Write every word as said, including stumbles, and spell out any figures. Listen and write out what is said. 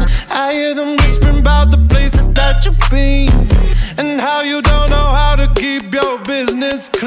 I hear them whispering about the places that you've been, and how you don't know how to keep your business clean.